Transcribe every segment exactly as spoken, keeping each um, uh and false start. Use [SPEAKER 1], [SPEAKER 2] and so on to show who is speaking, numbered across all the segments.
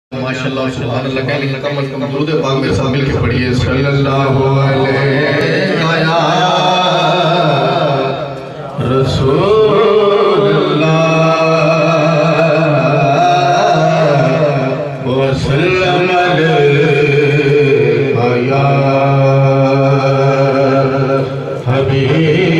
[SPEAKER 1] माशाअल्लाह सुभान अल्लाह कह लेकिन कम अज कम दुरूद पाक मेरे साथ मिलके पढ़िए सल्लल्लाहु अलैहि या रसूलल्लाह वसल्लम अलैहि या हबीब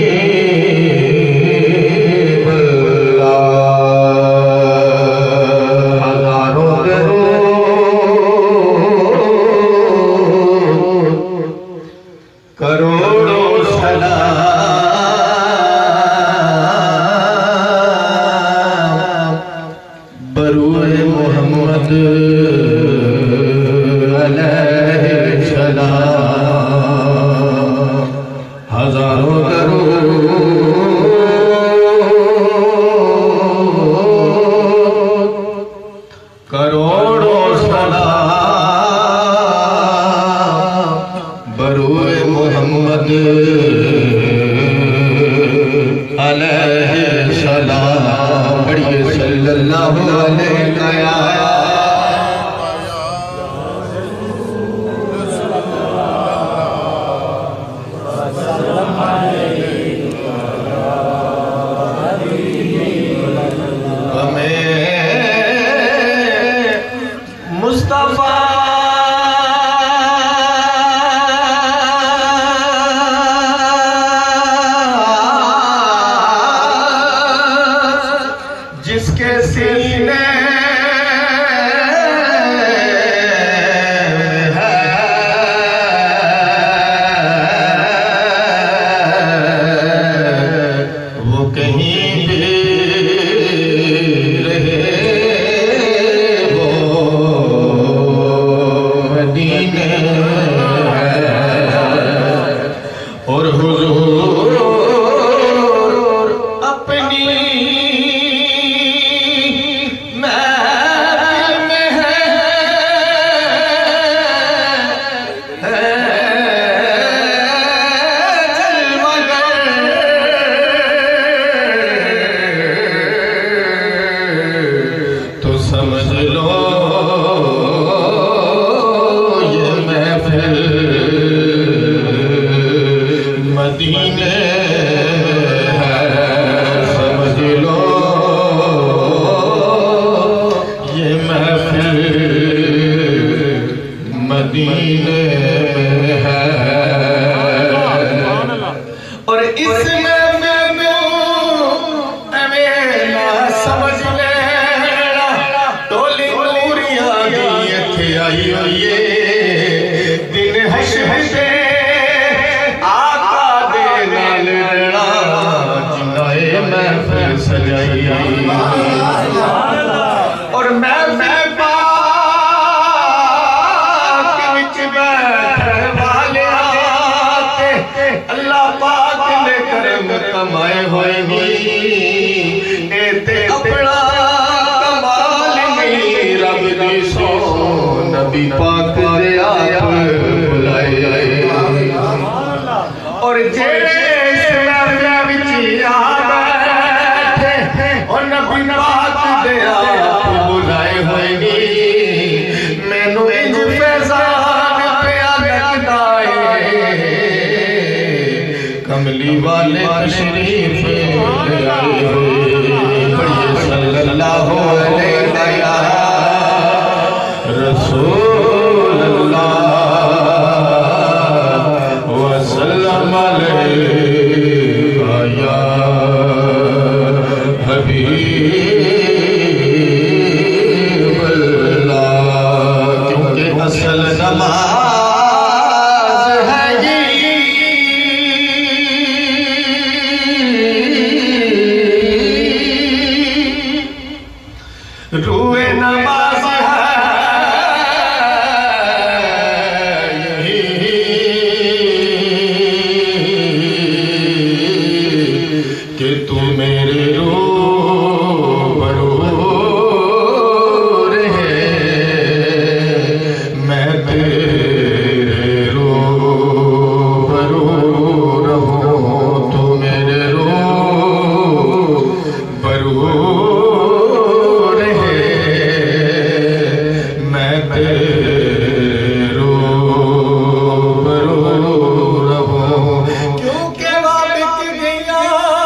[SPEAKER 1] मैं तेरे रूबरू रहूं, क्योंकि वह बिक गया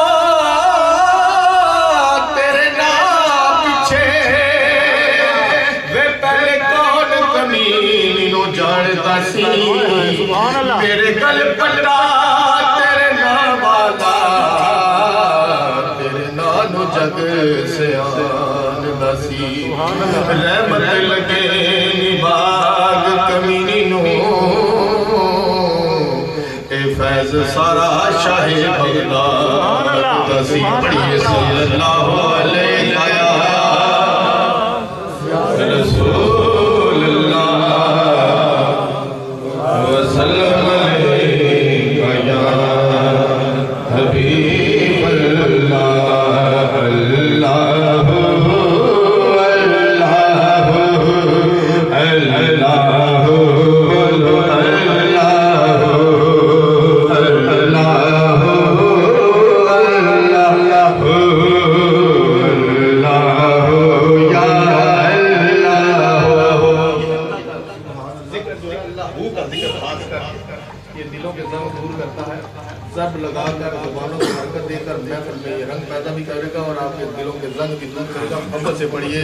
[SPEAKER 1] तेरे नाम पीछे। वे पहले कौन कमीनी नो जानता सी, मेरे गल पट्टा तेरे नाम वाला, तेरे नाम जग से आन दसी। रहमत लगे निबाग कमीनी नो, ए फैज सारा शाहे बगदाद दसी। पढ़िए सल्लल्लाहु अलैहि रसूलुल्लाह वसल्लम अलैका या हबीबल्लाह। अल्लाहु जब लगाकर जुबानों को हरकत देकर महफिल में ये रंग पैदा भी करेगा और आपके दिलों के जंग भी दूर करेगा। मोहब्बत से पढ़िए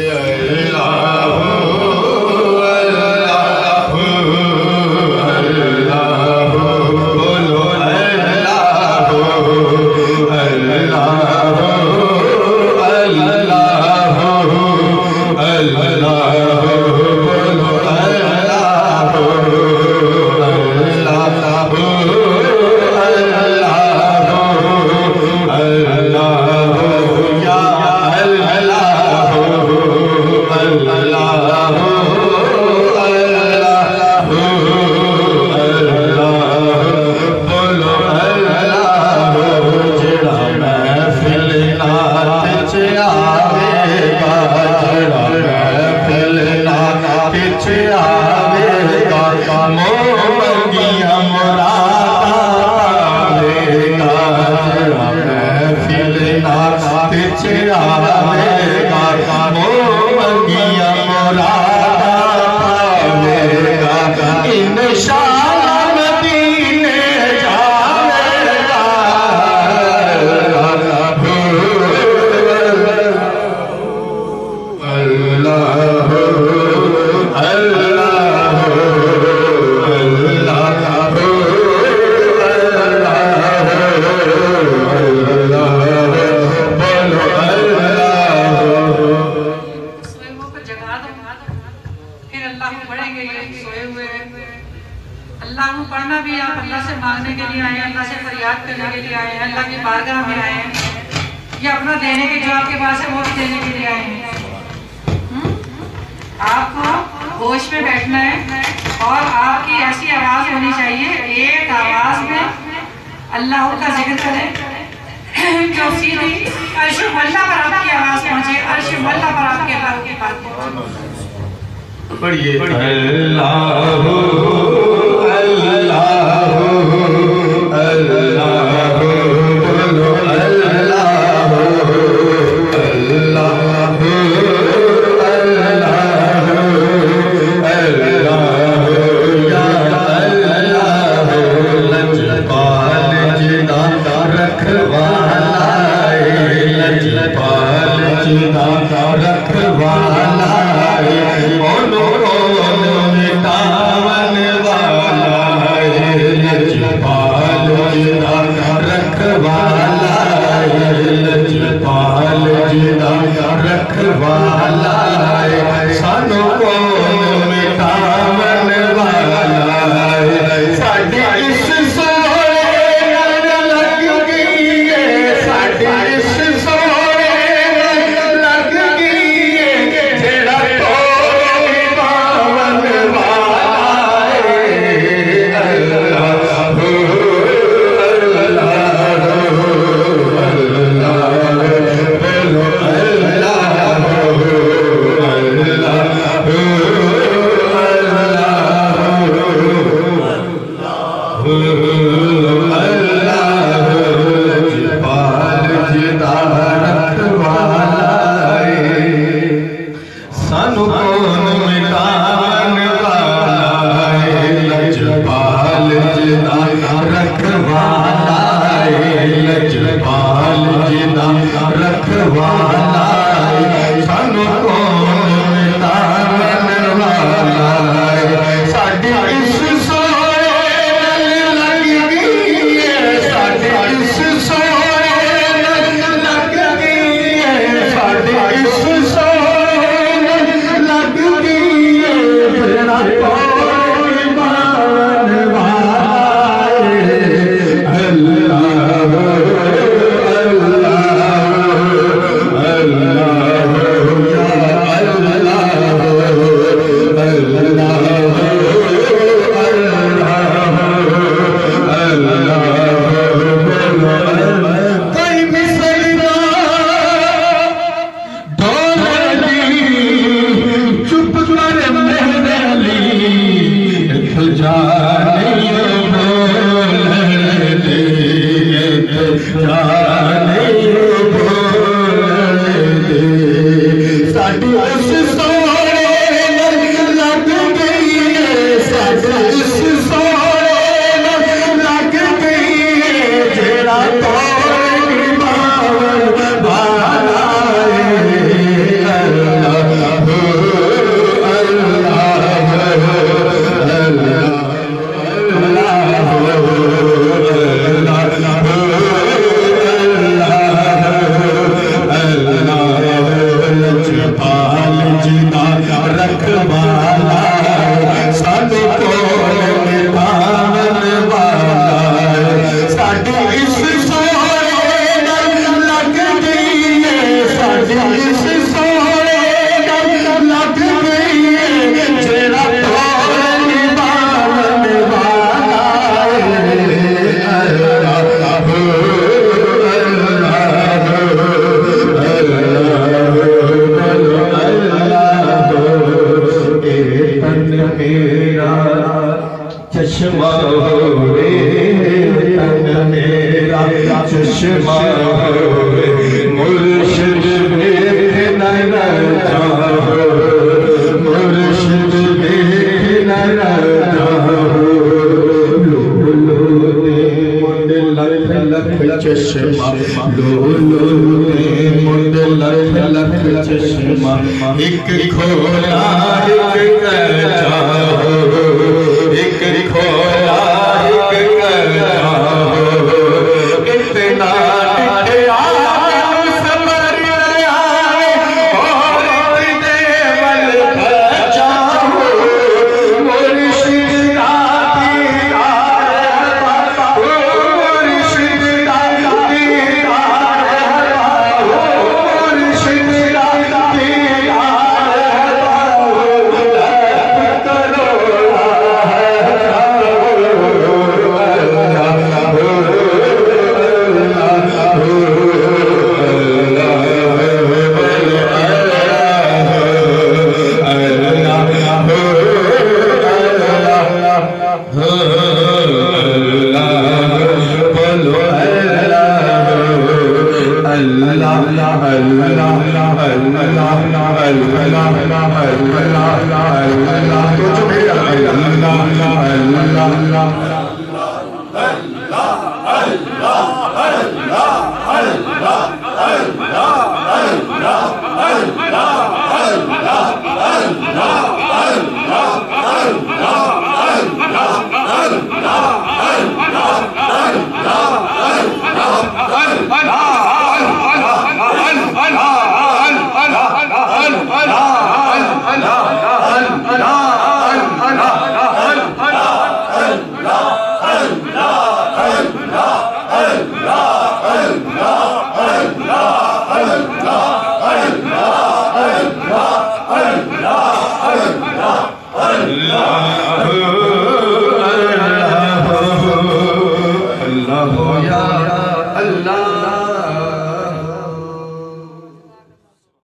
[SPEAKER 1] रखवाला
[SPEAKER 2] साडे कोल मिटावन वाला साडी इस सोने लग गई है साडी इस सोने लग गई है जेड़ा कोल मिटावन वाला मेरा चश्मा होवे तन मेरा चश्मा होवे मुर्शिद मेरे नर जाओ मुर्शिद मेरे नर जाओ लो लो दे लख लख चश्मा लो लो दे मुंड लख लख चश्मा एक खोला एक जाओ एक खोला एक जाओ इतना डिठया समर आए और देवल बचाओ मुर्शिद Allah